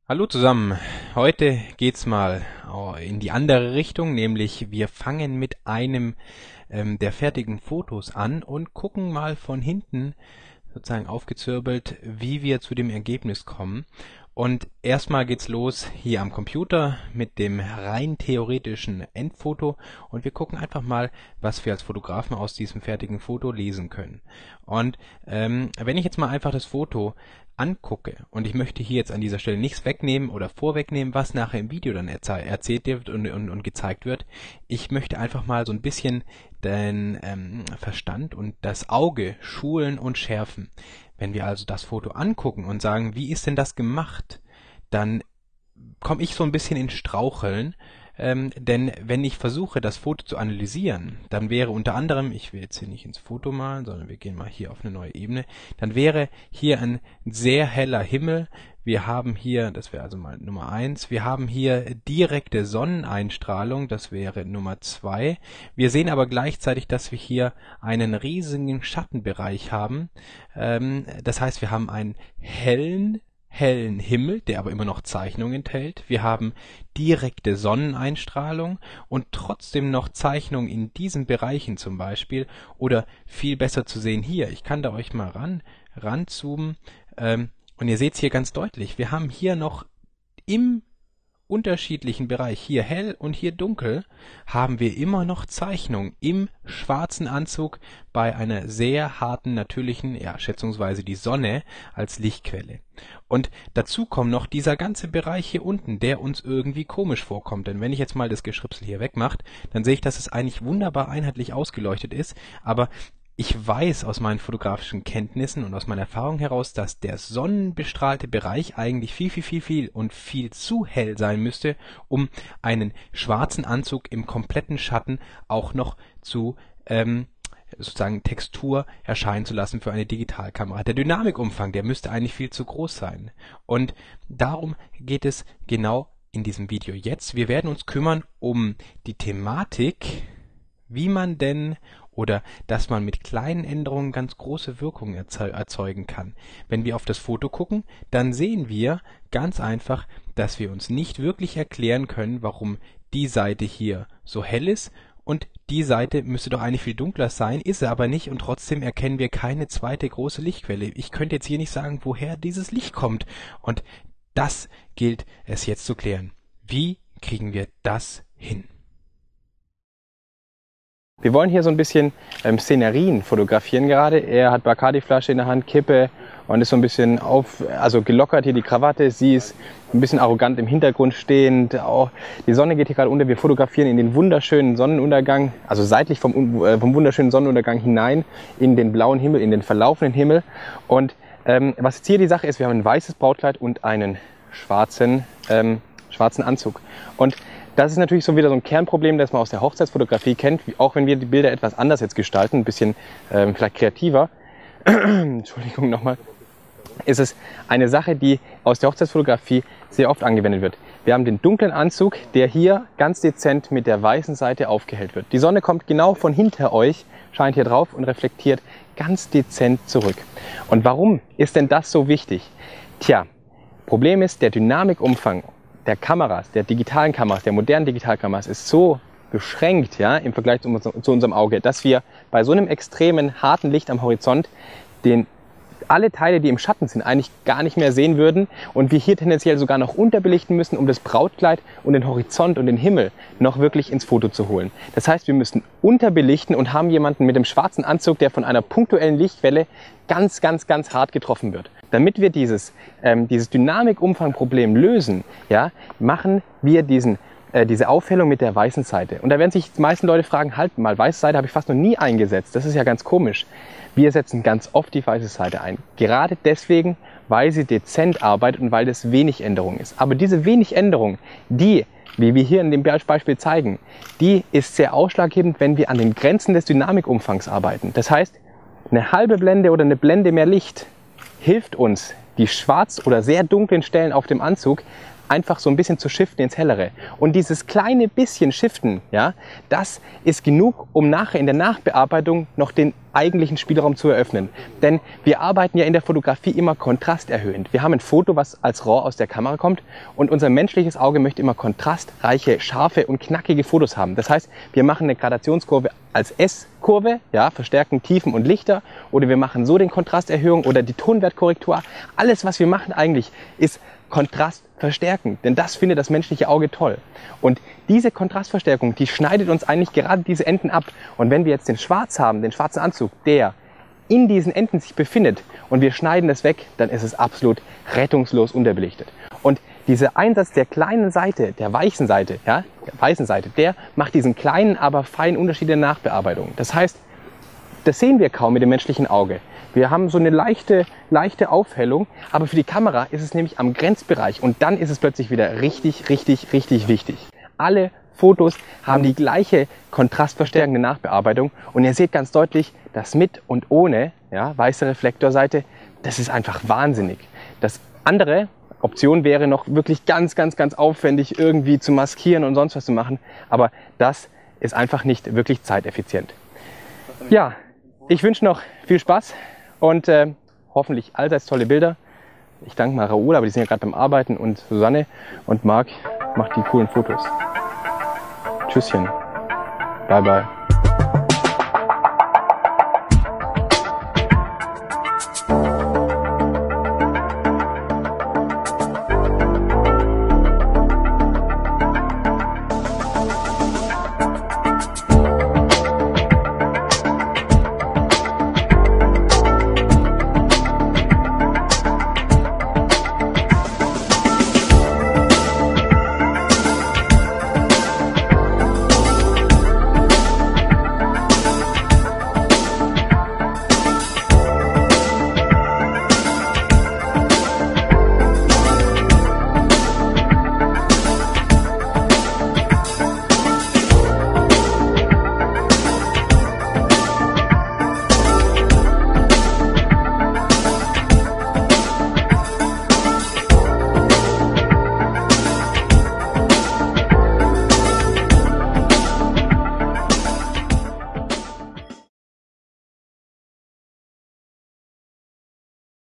Hallo zusammen, heute geht's mal in die andere Richtung, nämlich wir fangen mit einem der fertigen Fotos an und gucken mal von hinten sozusagen aufgezirbelt, wie wir zu dem Ergebnis kommen. Und erstmal geht's los hier am Computer mit dem rein theoretischen Endfoto und wir gucken einfach mal, was wir als Fotografen aus diesem fertigen Foto lesen können. Und wenn ich jetzt mal einfach das Foto angucke und ich möchte hier jetzt an dieser Stelle nichts wegnehmen oder vorwegnehmen, was nachher im Video dann erzählt wird und gezeigt wird. Ich möchte einfach mal so ein bisschen den Verstand und das Auge schulen und schärfen. Wenn wir also das Foto angucken und sagen, wie ist denn das gemacht, dann komme ich so ein bisschen in Straucheln, denn wenn ich versuche, das Foto zu analysieren, dann wäre unter anderem, ich will jetzt hier nicht ins Foto malen, sondern wir gehen mal hier auf eine neue Ebene, dann wäre hier ein sehr heller Himmel. Wir haben hier, das wäre also mal Nummer 1, wir haben hier direkte Sonneneinstrahlung, das wäre Nummer 2. Wir sehen aber gleichzeitig, dass wir hier einen riesigen Schattenbereich haben. Das heißt, wir haben einen hellen Himmel, der aber immer noch Zeichnung enthält. Wir haben direkte Sonneneinstrahlung und trotzdem noch Zeichnung in diesen Bereichen zum Beispiel oder viel besser zu sehen hier. Ich kann da euch mal ranzoomen und ihr seht es hier ganz deutlich. Wir haben hier noch im unterschiedlichen Bereich, hier hell und hier dunkel, haben wir immer noch Zeichnung im schwarzen Anzug bei einer sehr harten, natürlichen, ja, schätzungsweise die Sonne als Lichtquelle. Und dazu kommt noch dieser ganze Bereich hier unten, der uns irgendwie komisch vorkommt. Denn wenn ich jetzt mal das Geschripsel hier wegmache, dann sehe ich, dass es eigentlich wunderbar einheitlich ausgeleuchtet ist, aber ich weiß aus meinen fotografischen Kenntnissen und aus meiner Erfahrung heraus, dass der sonnenbestrahlte Bereich eigentlich viel und viel zu hell sein müsste, um einen schwarzen Anzug im kompletten Schatten auch noch zu sozusagen Textur erscheinen zu lassen für eine Digitalkamera. Der Dynamikumfang, der müsste eigentlich viel zu groß sein. Und darum geht es genau in diesem Video jetzt. Wir werden uns kümmern um die Thematik, wie man denn oder dass man mit kleinen Änderungen ganz große Wirkungen erzeugen kann. Wenn wir auf das Foto gucken, dann sehen wir ganz einfach, dass wir uns nicht wirklich erklären können, warum die Seite hier so hell ist und die Seite müsste doch eigentlich viel dunkler sein, ist sie aber nicht und trotzdem erkennen wir keine zweite große Lichtquelle. Ich könnte jetzt hier nicht sagen, woher dieses Licht kommt und das gilt es jetzt zu klären. Wie kriegen wir das hin? Wir wollen hier so ein bisschen Szenerien fotografieren gerade. Er hat Bacardi-Flasche in der Hand, Kippe und ist so ein bisschen gelockert hier die Krawatte. Sie ist ein bisschen arrogant im Hintergrund stehend. Auch die Sonne geht hier gerade unter. Wir fotografieren in den wunderschönen Sonnenuntergang, also seitlich vom wunderschönen Sonnenuntergang hinein in den blauen Himmel, in den verlaufenden Himmel. Und was jetzt hier die Sache ist, wir haben ein weißes Brautkleid und einen schwarzen Anzug. Und das ist natürlich so wieder so ein Kernproblem, das man aus der Hochzeitsfotografie kennt, auch wenn wir die Bilder etwas anders jetzt gestalten, ein bisschen vielleicht kreativer. Entschuldigung nochmal. Ist es eine Sache, die aus der Hochzeitsfotografie sehr oft angewendet wird. Wir haben den dunklen Anzug, der hier ganz dezent mit der weißen Seite aufgehellt wird. Die Sonne kommt genau von hinter euch, scheint hier drauf und reflektiert ganz dezent zurück. Und warum ist denn das so wichtig? Tja, Problem ist, der Dynamikumfang der Kameras, der digitalen Kameras, der modernen Digitalkameras ist so beschränkt, ja, im Vergleich zu unserem Auge, dass wir bei so einem extremen, harten Licht am Horizont alle Teile, die im Schatten sind, eigentlich gar nicht mehr sehen würden und wir hier tendenziell sogar noch unterbelichten müssen, um das Brautkleid und den Horizont und den Himmel noch wirklich ins Foto zu holen. Das heißt, wir müssen unterbelichten und haben jemanden mit dem schwarzen Anzug, der von einer punktuellen Lichtwelle ganz hart getroffen wird. Damit wir dieses Dynamikumfangproblem lösen, ja, machen wir diese Aufhellung mit der weißen Seite. Und da werden sich die meisten Leute fragen, halt mal, weiße Seite habe ich fast noch nie eingesetzt. Das ist ja ganz komisch. Wir setzen ganz oft die weiße Seite ein. Gerade deswegen, weil sie dezent arbeitet und weil das wenig Änderung ist. Aber diese wenig Änderung, die, wie wir hier in dem Beispiel zeigen, die ist sehr ausschlaggebend, wenn wir an den Grenzen des Dynamikumfangs arbeiten. Das heißt, eine halbe Blende oder eine Blende mehr Licht hilft uns, die schwarz oder sehr dunklen Stellen auf dem Anzug einfach so ein bisschen zu shiften ins Hellere. Und dieses kleine bisschen Shiften, ja, das ist genug, um nachher in der Nachbearbeitung noch den eigentlichen Spielraum zu eröffnen. Denn wir arbeiten ja in der Fotografie immer kontrasterhöhend. Wir haben ein Foto, was als RAW aus der Kamera kommt, und unser menschliches Auge möchte immer kontrastreiche, scharfe und knackige Fotos haben. Das heißt, wir machen eine Gradationskurve als S-Kurve, ja, verstärken Tiefen und Lichter, oder wir machen so den Kontrasterhöhung oder die Tonwertkorrektur. Alles, was wir machen eigentlich, ist Kontrast verstärken, denn das findet das menschliche Auge toll. Und diese Kontrastverstärkung, die schneidet uns eigentlich gerade diese Enden ab. Und wenn wir jetzt den Schwarz haben, den schwarzen Anzug, der in diesen Enden sich befindet, und wir schneiden das weg, dann ist es absolut rettungslos unterbelichtet. Und dieser Einsatz der kleinen Seite, der weichen Seite, ja, der weißen Seite, der macht diesen kleinen, aber feinen Unterschied in der Nachbearbeitung. Das heißt, das sehen wir kaum mit dem menschlichen Auge. Wir haben so eine leichte Aufhellung, aber für die Kamera ist es nämlich am Grenzbereich, und dann ist es plötzlich wieder richtig wichtig. Alle Fotos haben die gleiche kontrastverstärkende Nachbearbeitung, und ihr seht ganz deutlich, das mit und ohne, ja, weiße Reflektorseite, das ist einfach wahnsinnig. Das andere Option wäre noch wirklich ganz aufwendig irgendwie zu maskieren und sonst was zu machen, aber das ist einfach nicht wirklich zeiteffizient. Ja, ich wünsche noch viel Spaß und hoffentlich allseits tolle Bilder. Ich danke mal Raoul, aber die sind ja gerade beim Arbeiten, und Susanne, und Marc macht die coolen Fotos. Tschüsschen. Bye bye.